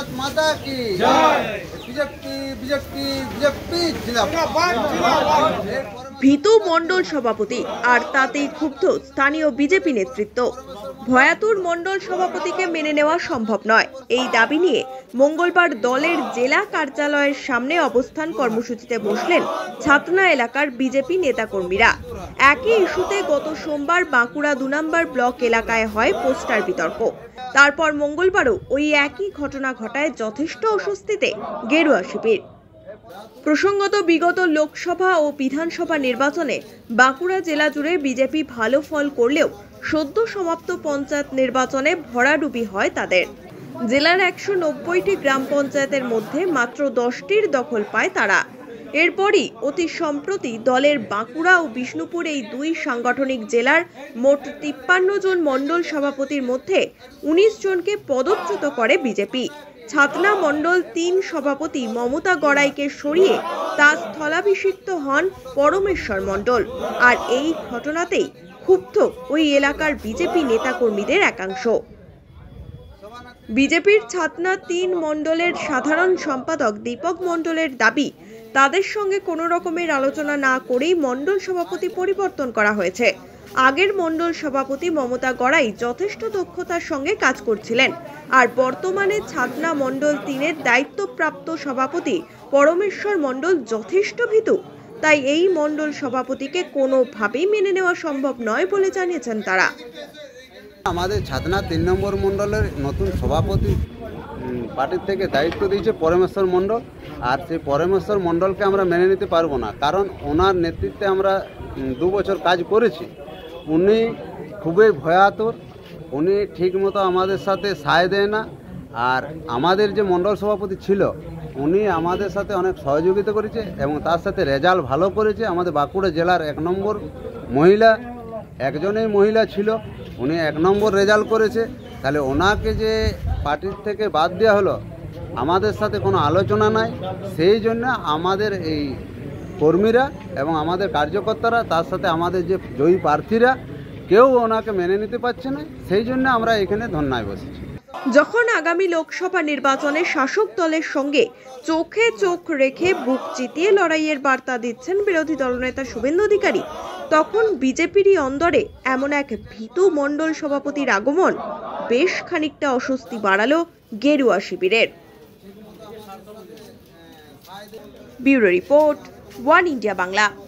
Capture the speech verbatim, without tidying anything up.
भारत माता की जय। बीजेपी बीजेपी बीजेपी ভীতু মণ্ডল সভাপতি আর তাতেই ক্ষুব্ধ স্থানীয় বিজেপি নেতৃত্ব। ভয়াতুর মণ্ডল সভাপতিকে মেনে নেওয়া সম্ভব নয়, এই দাবি নিয়ে মঙ্গলবার দলের জেলা কার্যালয়ের সামনে অবস্থান কর্মসূচিতে বসলেন ছাতনা এলাকার বিজেপি নেতাকর্মীরা। একই ইস্যুতে গত সোমবার বাঁকুড়া দু নম্বর ব্লক এলাকায় হয় পোস্টার বিতর্ক। তারপর মঙ্গলবারও ওই একই ঘটনা ঘটায় যথেষ্ট অস্বস্তিতে গেরুয়া শিবির। প্রসঙ্গত বিগত লোকসভা ও বিধানসভা নির্বাচনে বাঁকুড়া জেলা জুড়ে বিজেপি ভালো ফল করলেও সদ্য সমাপ্ত পঞ্চায়েত নির্বাচনে ভরাডুবি হয় তাদের। জেলার একশো নব্বইটি গ্রাম পঞ্চায়েতের মধ্যে মাত্র দশটির দখল পায় তারা। এরপরই অতি সম্প্রতি দলের বাঁকুড়া ও বিষ্ণুপুর এই দুই সাংগঠনিক জেলার মোট তিপ্পান্ন জন মণ্ডল সভাপতির মধ্যে উনিশ জনকে পদচ্যুত করে বিজেপি। ছাতনা মণ্ডল তিন সভাপতি মমতা গড়াইকে সরিয়ে তার স্থলাভিষিক্ত হন পরমেশ্বর মণ্ডল। আর এই ঘটনাতেই ক্ষুব্ধ ওই এলাকার বিজেপি নেতাকর্মীদের একাংশ। বিজেপির ছাতনা তিন মণ্ডলের সাধারণ সম্পাদক দীপক মণ্ডলের দাবি, তাদের সঙ্গে কোনো রকমের আলোচনা না করেই মণ্ডল সভাপতি পরিবর্তন করা হয়েছে। আগের মণ্ডল সভাপতি মমতা গড়াই যথেষ্ট দক্ষতার সঙ্গে কাজ করছিলেন, আর বর্তমানে ছাতনা মণ্ডল তিনের দায়িত্বপ্রাপ্ত সভাপতি পরমেশ্বর মণ্ডল যথেষ্ট ভীতু। তাই এই মণ্ডল সভাপতিকে কোনোভাবেই মেনে নেওয়া সম্ভব নয় বলে জানিয়েছেন তারা। আমাদের ছাতনা তিন নম্বর মণ্ডলের নতুন সভাপতি পার্টির থেকে দায়িত্ব দিয়েছে পরমেশ্বর মণ্ডল, আর সেই পরমেশ্বর মণ্ডলকে আমরা মেনে নিতে পারবো না, কারণ ওনার নেতৃত্বে আমরা দু বছর কাজ করেছি। উনি খুবই ভয়াতুর, উনি ঠিকমতো আমাদের সাথে সায় দেয় না। আর আমাদের যে মণ্ডল সভাপতি ছিল উনি আমাদের সাথে অনেক সহযোগিতা করেছে এবং তার সাথে রেজাল্ট ভালো করেছে। আমাদের বাঁকুড়া জেলার এক নম্বর মহিলা, একজনেই মহিলা ছিল, উনি এক নম্বর রেজাল্ট করেছে। তাহলে ওনাকে যে পার্টির থেকে বাদ দেওয়া হলো, আমাদের সাথে কোনো আলোচনা নাই। সেই জন্য আমাদের এই কর্মীরা এবং আমাদের কার্যকর্তারা, তার সাথে আমাদের যে জয়ী প্রার্থীরা, কেউ ওনাকে মেনে নিতে পারছে না। সেই জন্য আমরা এখানে ধর্নায় বসেছি। যখন আগামী লোকসভা নির্বাচনে শাসক দলের সঙ্গে চোখে চোখ রেখে বুক চিতিয়ে লড়াইয়ের বার্তা দিচ্ছেন বিরোধী দলনেতা শুভেন্দু অধিকারী, তখন বিজেপিরই অন্দরে এমন এক ভীতু মণ্ডল সভাপতির আগমন বেশ খানিকটা অস্বস্তি বাড়ালো গেরুয়া শিবিরের। Bureau report, one India Bangla.